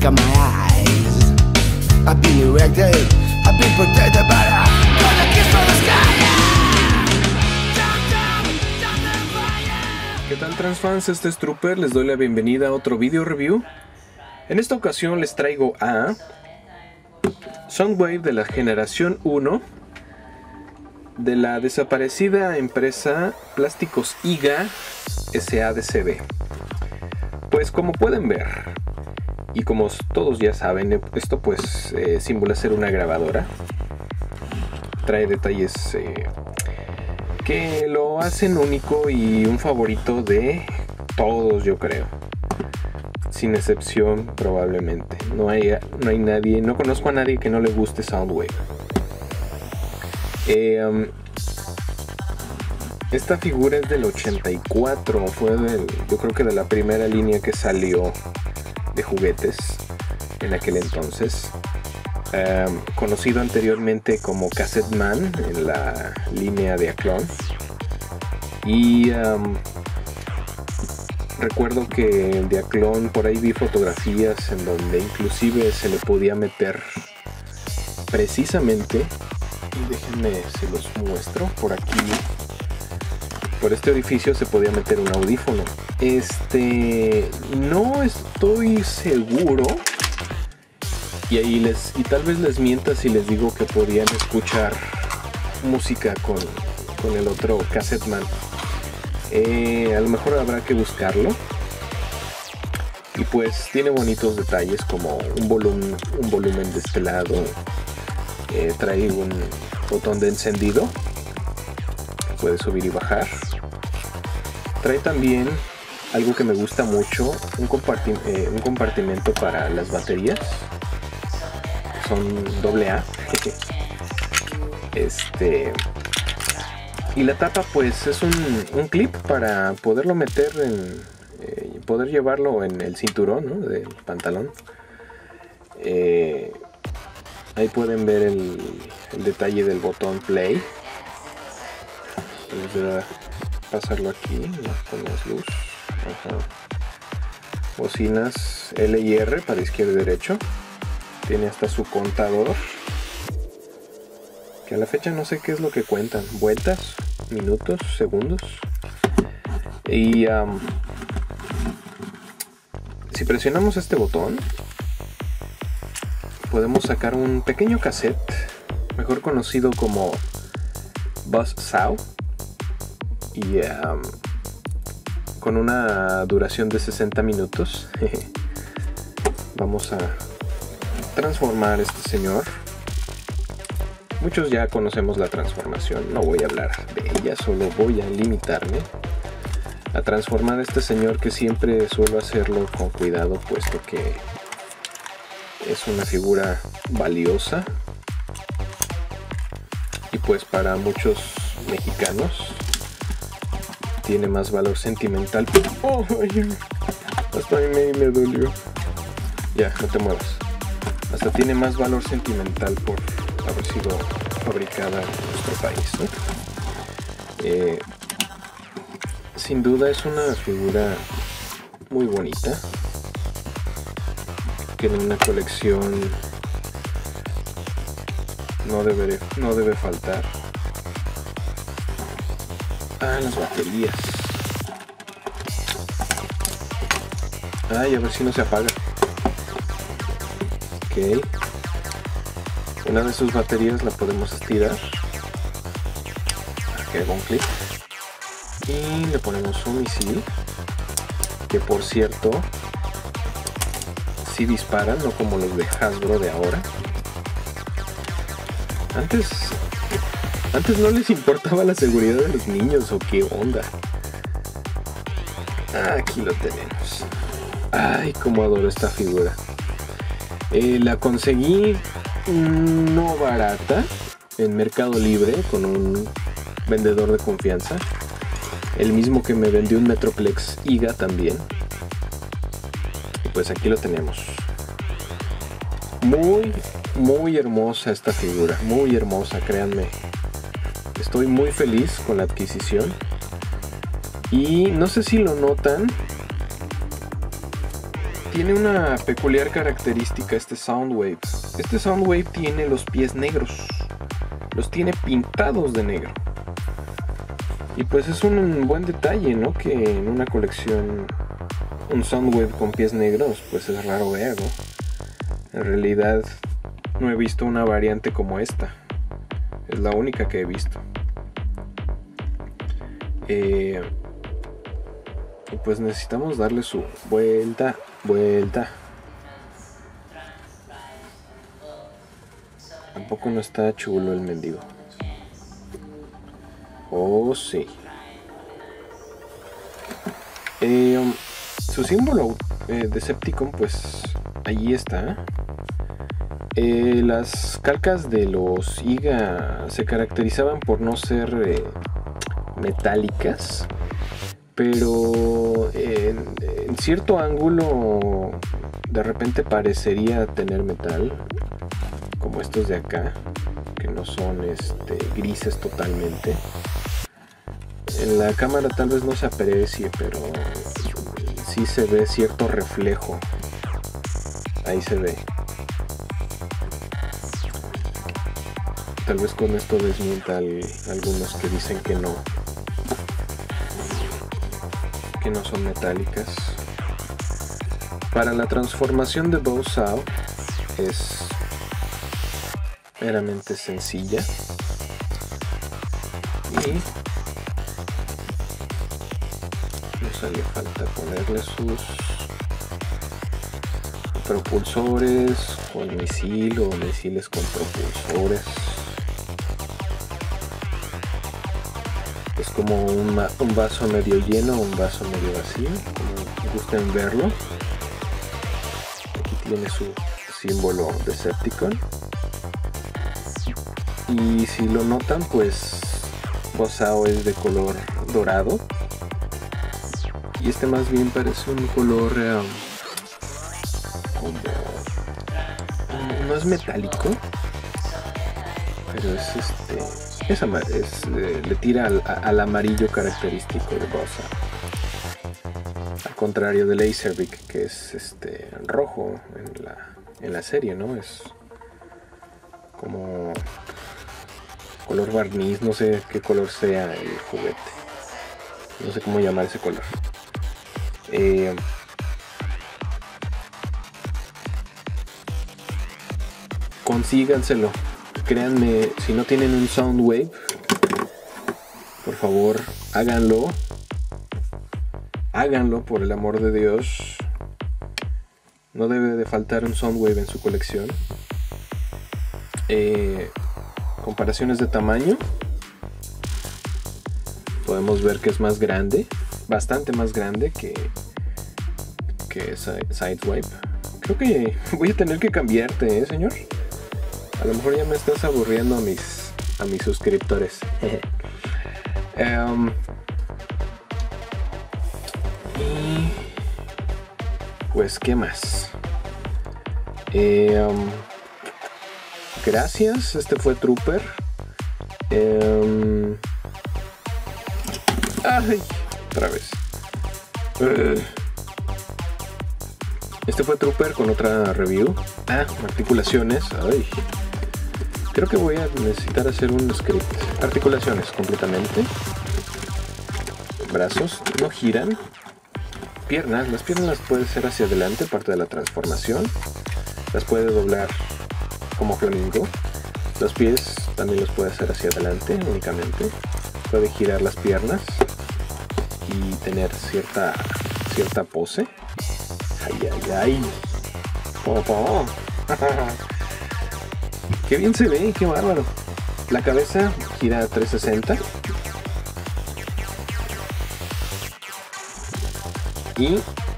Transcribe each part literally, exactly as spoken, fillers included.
look at my eyes. I've been erected, I've been protected, but I'm gonna kiss for the sky. ¿Qué tal, transfans? Este es Trooper, les doy la bienvenida a otro video review. En esta ocasión les traigo a Soundwave de la generación uno de la desaparecida empresa Plásticos I G A S A de C B. Pues como pueden ver, y como todos ya saben, esto pues eh, simula ser una grabadora. Trae detalles eh, que lo hacen único y un favorito de todos, yo creo. Sin excepción, probablemente. No hay, no hay nadie, no conozco a nadie que no le guste Soundwave. Eh, um, esta figura es del ochenta y cuatro, fue del, yo creo que de la primera línea que salió de juguetes en aquel entonces. Um, conocido anteriormente como Cassette Man en la línea de Aclon. Y um, recuerdo que el de Aclon, por ahí vi fotografías en donde inclusive se le podía meter precisamente, y déjenme se los muestro, por aquí, por este orificio se podía meter un audífono. Este, no estoy seguro, y ahí les, y tal vez les mienta si les digo que podían escuchar música con, con el otro Cassette Man. Eh, a lo mejor habrá que buscarlo. Y pues tiene bonitos detalles como un volumen, un volumen de este lado. Eh, trae un botón de encendido, puede subir y bajar. Trae también algo que me gusta mucho, un, comparti eh, un compartimento para las baterías. Son doble A. Este, y la tapa pues es un, un clip para poderlo meter en, eh, poder llevarlo en el cinturón, ¿no?, del pantalón. Eh, ahí pueden ver el, el detalle del botón play. Voy a pasarlo aquí con más luz. Ajá. Bocinas L y R para izquierda y derecho. Tiene hasta su contador, que a la fecha no sé qué es lo que cuentan, vueltas, minutos, segundos. Y um, si presionamos este botón, podemos sacar un pequeño cassette, mejor conocido como Buzz Saw, y um, con una duración de sesenta minutos. Vamos a transformar este señor. Muchos ya conocemos la transformación, no voy a hablar de ella, solo voy a limitarme a transformar a este señor, que siempre suelo hacerlo con cuidado, puesto que es una figura valiosa y pues para muchos mexicanos tiene más valor sentimental. Oh, ay, hasta a mí me, me dolió. Ya, no te muevas. Hasta tiene más valor sentimental por haber sido fabricada en nuestro país, ¿no? Eh, sin duda es una figura muy bonita, que en una colección no debe, no debe faltar. Ah, las baterías. Ay, a ver si no se apaga. Ok. Una de sus baterías la podemos estirar. Aquí hago un clic. Y le ponemos un misil, que por cierto sí disparan, no como los de Hasbro de ahora. Antes, antes no les importaba la seguridad de los niños, o qué onda. Aquí lo tenemos. Ay, cómo adoro esta figura. Eh, la conseguí no barata en Mercado Libre con un vendedor de confianza, el mismo que me vendió un Metroplex I G A también. Y pues aquí lo tenemos. Muy, muy hermosa esta figura, muy hermosa, créanme. Estoy muy feliz con la adquisición. Y no sé si lo notan, tiene una peculiar característica este Soundwave. Este Soundwave tiene los pies negros. Los tiene pintados de negro. Y pues es un buen detalle, ¿no? Que en una colección un Soundwave con pies negros, pues es raro ver, ¿no? En realidad no he visto una variante como esta. Es la única que he visto. Eh, y pues necesitamos darle su vuelta, vuelta. Tampoco no está chulo el mendigo. Oh, sí. Eh, um, su símbolo eh, Decepticon, pues allí está. Eh, las calcas de los I G A se caracterizaban por no ser eh, metálicas, pero en, en cierto ángulo de repente parecería tener metal, como estos de acá, que no son este, grises totalmente. En la cámara tal vez no se aprecie, pero sí se ve cierto reflejo. Ahí se ve. Tal vez con esto desmienta al, algunos que dicen que no. Que no son metálicas. Para la transformación de S A es meramente sencilla. Y nos haría falta ponerle sus propulsores con misil o misiles con propulsores. Es como un, un vaso medio lleno o un vaso medio vacío, como gusten verlo. Aquí tiene su símbolo Decepticon. Y si lo notan, pues S A es de color dorado. Y este más bien parece un color um, como, no es metálico, pero es este es, es eh, le tira al, al amarillo característico de S A, al contrario de Laserbeak, que es este rojo en la, en la serie, ¿no? Es como color barniz, no sé qué color sea el juguete, no sé cómo llamar ese color. Eh, consíganselo, créanme, si no tienen un Soundwave, por favor háganlo, háganlo por el amor de Dios. No debe de faltar un Soundwave en su colección. Eh, comparaciones de tamaño, podemos ver que es más grande, bastante más grande que que Sideswipe. Creo que voy a tener que cambiarte, ¿eh, señor? A lo mejor ya me estás aburriendo a mis a mis suscriptores. um, y pues qué más. Eh, um, gracias, este fue Trooper. Um, ay, otra vez. Uh. Este fue Trooper con otra review. Ah, articulaciones. Ay. Creo que voy a necesitar hacer un script. Articulaciones completamente. Brazos no giran. Piernas. Las piernas las puede hacer hacia adelante, parte de la transformación. Las puede doblar como flamingo. Los pies también los puede hacer hacia adelante únicamente. Puede girar las piernas y tener cierta, cierta pose. Ay, ay, ay. Oh, oh. Qué bien se ve, qué bárbaro. La cabeza gira a trescientos sesenta. Y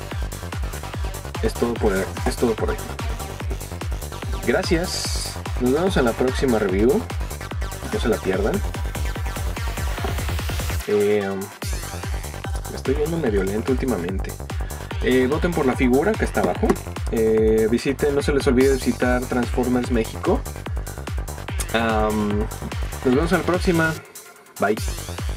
es todo por, es todo por hoy. Gracias. Nos vemos en la próxima review. No se la pierdan. Eh, me estoy viendo medio lento últimamente. Eh, voten por la figura que está abajo. Eh, visiten, no se les olvide visitar Transformers México. Um, nos vemos en la próxima. Bye.